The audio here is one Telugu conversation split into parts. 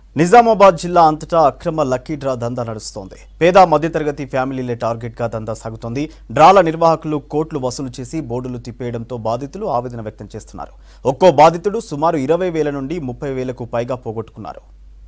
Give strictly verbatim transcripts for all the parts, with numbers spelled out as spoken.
నిజామాబాద్ జిల్లా అంతటా అక్రమ లక్కీ డ్రా దందా నడుస్తోంది. పేద మధ్యతరగతి ఫ్యామిలీలే టార్గెట్ గా దందా సాగుతోంది. డ్రాల నిర్వాహకులు కోట్లు వసూలు చేసి బోర్డులు తిప్పేయడంతో బాధితులు ఆవేదన వ్యక్తం చేస్తున్నారు. ఒక్కో బాధితుడు సుమారు ఇరవై వేల నుండి ముప్పై వేలకు పైగా పోగొట్టుకున్నారు.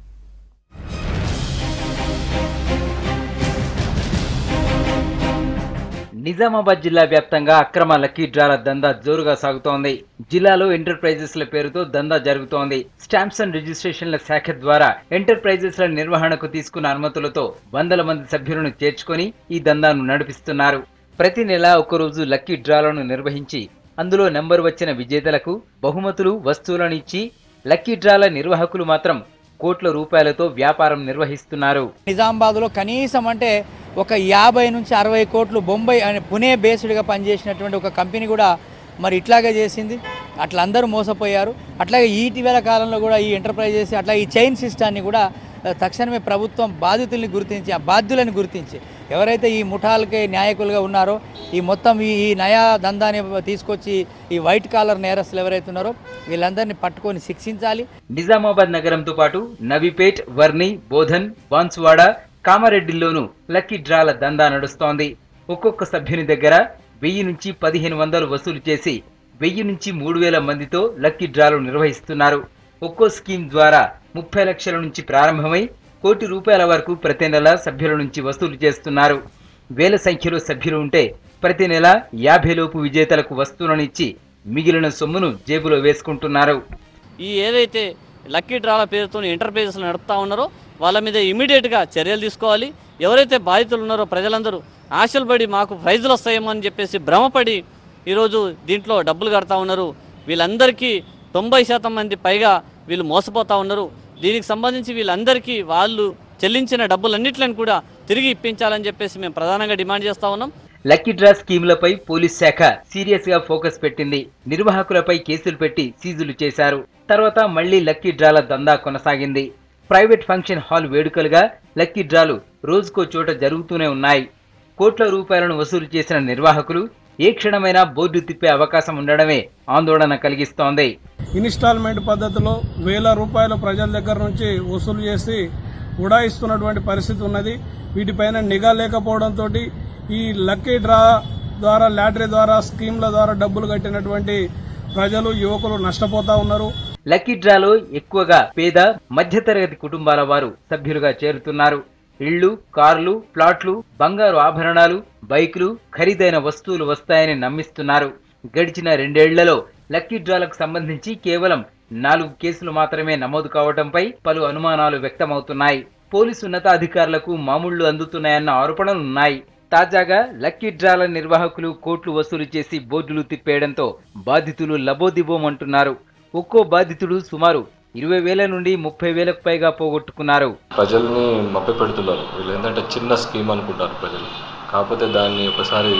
నిజామాబాద్ జిల్లా వ్యాప్తంగా అక్రమ లక్కీ డ్రాల దందా జోరుగా సాగుతోంది. జిల్లాలో ఎంటర్ప్రైజెస్ల పేరుతో దందా జరుగుతోంది. స్టాంప్స్ అండ్ రిజిస్ట్రేషన్ల శాఖ ద్వారా ఎంటర్ప్రైజెస్ల నిర్వహణకు తీసుకున్న అనుమతులతో వందల మంది సభ్యులను చేర్చుకొని ఈ దందాను నడిపిస్తున్నారు. ప్రతి నెల ఒకరోజు లక్కీ డ్రాలను నిర్వహించి అందులో నెంబర్ వచ్చిన విజేతలకు బహుమతులు వస్తువులను ఇచ్చి లక్కీ డ్రాల నిర్వాహకులు మాత్రం కోట్ల రూపాయలతో వ్యాపారం నిర్వహిస్తున్నారు. నిజామాబాద్లో కనీసం అంటే ఒక యాభై నుంచి అరవై కోట్లు బొంబాయి అనే పునే బేస్డ్గా పనిచేసినటువంటి ఒక కంపెనీ కూడా మరి ఇట్లాగే చేసింది. అట్లా అందరూ మోసపోయారు. అట్లాగే ఈటీవల కాలంలో కూడా ఈ ఎంటర్ప్రైజెస్ అట్లా ఈ చైన్ సిస్టాన్ని కూడా తక్షణమే ప్రభుత్వం బాధితుల్ని గుర్తించి ఆ బాధ్యులను గుర్తించి ఎవరైతే ఈ ముఠాలకే నాయకులుగా ఉన్నారో ఈ మొత్తం ఈ ఈ నయా దందాన్ని తీసుకొచ్చి ఈ వైట్ కాలర్ నేరస్తులు ఎవరైతే ఉన్నారో వీళ్ళందరినీ పట్టుకొని శిక్షించాలి. నిజామాబాద్ నగరంతో పాటు నవీపేట్, వర్ని, బోధన్, బాన్సువాడ, కామారెడ్డిల్లోనూ లక్కీ డ్రాల దందా నడుస్తోంది. ఒక్కొక్క సభ్యుని దగ్గర వెయ్యి నుంచి పదిహేను వందలు వసూలు చేసి వెయ్యి నుంచి మూడు వేల మందితో లక్కీ డ్రాలు నిర్వహిస్తున్నారు. ఒక్కో స్కీమ్ ద్వారా ముప్పై లక్షల నుంచి ప్రారంభమై కోటి రూపాయల వరకు ప్రతి నెల సభ్యుల నుంచి వసూలు చేస్తున్నారు. వేల సంఖ్యలో సభ్యులు ఉంటే ప్రతి నెల యాభై లోపు విజేతలకు వస్తువులను ఇచ్చి మిగిలిన సొమ్మును జేబులో వేసుకుంటున్నారు. ఈ ఏదైతే లక్కీ డ్రాల పేరుతో ఎంటర్ప్రైజెస్లు నడుపుతా ఉన్నారో వాళ్ళ మీద ఇమీడియట్గా చర్యలు తీసుకోవాలి. ఎవరైతే బాధితులు ఉన్నారో ప్రజలందరూ ఆశలు పడి మాకు ప్రైజులు వస్తాయేమో అని చెప్పేసి భ్రమపడి ఈరోజు దీంట్లో డబ్బులు కడతా ఉన్నారు. వీళ్ళందరికీ తొంభై శాతం మంది పైగా వీళ్ళు మోసపోతూ ఉన్నారు. దీనికి సంబంధించి వీళ్ళందరికీ వాళ్ళు చెల్లించిన డబ్బులన్నింటిని కూడా తిరిగి ఇప్పించాలని చెప్పేసి మేము ప్రధానంగా డిమాండ్ చేస్తూ ఉన్నాం. లక్కీ డ్రా స్కీములపై పోలీస్ శాఖ సీరియస్ గా ఫోకస్ పెట్టింది. నిర్వాహకులపై కేసులు పెట్టి సీజులు చేశారు. తర్వాత మళ్లీ లక్కీ డ్రాల దందా కొనసాగింది. ప్రైవేట్ ఫంక్షన్ హాల్ వేడుకలుగా లక్కీ డ్రాలు రోజుకో చోట జరుగుతూనే ఉన్నాయి. కోట్ల రూపాయలను వసూలు చేసిన నిర్వాహకులు ఏ క్షణమైనా బోర్డు తిప్పే అవకాశం ఉండడమే ఆందోళన కలిగిస్తోంది. ఇన్స్టాల్మెంట్ పద్ధతిలో వేల రూపాయలు ప్రజల దగ్గర నుంచి వసూలు చేసి ఉడాయిస్తున్నటువంటి పరిస్థితి ఉన్నది. వీటిపైన నిఘా లేకపోవడంతో ఈ లక్కీ డ్రా ద్వారా లాటరీ ద్వారా స్కీమ్ల ద్వారా డబ్బులు కట్టినటువంటి ప్రజలు యువకులు నష్టపోతా ఉన్నారు. లక్కీ డ్రాలో ఎక్కువగా పేద మధ్యతరగతి కుటుంబాల వారు సభ్యులుగా చేరుతున్నారు. ఇళ్లు, కార్లు, ప్లాట్లు, బంగారు ఆభరణాలు, బైకులు, ఖరీదైన వస్తువులు వస్తాయని నమ్మిస్తున్నారు. గడిచిన రెండేళ్లలో లక్కీ డ్రాలకు సంబంధించి కేవలం నాలుగు కేసులు మాత్రమే నమోదు కావడంపై పలు అనుమానాలు వ్యక్తమవుతున్నాయి. పోలీసు ఉన్నతాధికారులకు మామూళ్లు అందుతున్నాయన్న ఆరోపణలున్నాయి. తాజాగా లక్కీ డ్రాల నిర్వాహకులు కోట్లు వసూలు చేసి బోర్డులు తిప్పేయడంతో బాధితులు లబోదిబోమంటున్నారు. ఒక్కో బాధితుడు సుమారు ఇరవై వేల నుండి ముప్పై వేలకు పైగా పోగొట్టుకున్నారు. ప్రజల్ని మభ్య పెడుతున్నారు. వీళ్ళు ఏంటంటే చిన్న స్కీమ్ అనుకుంటారు ప్రజలు. కాకపోతే దాన్ని ఒకసారి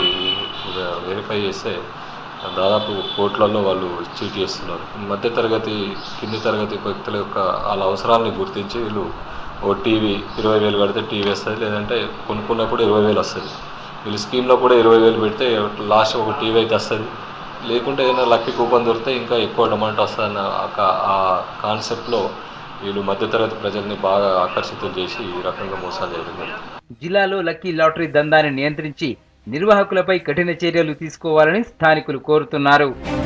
వెరిఫై చేస్తే దాదాపు కోట్లలో వాళ్ళు చీట్ చేస్తున్నారు. మధ్య తరగతి, కింది తరగతి వ్యక్తుల యొక్క వాళ్ళ అవసరాలని గుర్తించి వీళ్ళు ఓ టీవీ ఇరవై వేలు కడితే టీవీ వస్తుంది, లేదంటే కొనుక్కున్నప్పుడు ఇరవై వేలు వస్తుంది. వీళ్ళు స్కీమ్లో కూడా ఇరవై వేలు పెడితే లాస్ట్ ఒక టీవీ అయితే వస్తుంది, లేకుంటే ఏదైనా లక్కీ కూపన్ దొరికితే ఇంకా ఎక్కువ అమౌంట్ వస్తుందన్న ఆ కాన్సెప్ట్లో వీళ్ళు మధ్యతరగతి ప్రజల్ని బాగా ఆకర్షితులు చేసి ఈ రకంగా మోసాలు జరుగుతుంది. జిల్లాలో లక్కీ లాటరీ దందాన్ని నియంత్రించి నిర్వాహకులపై కఠిన చర్యలు తీసుకోవాలని స్థానికులు కోరుతున్నారు.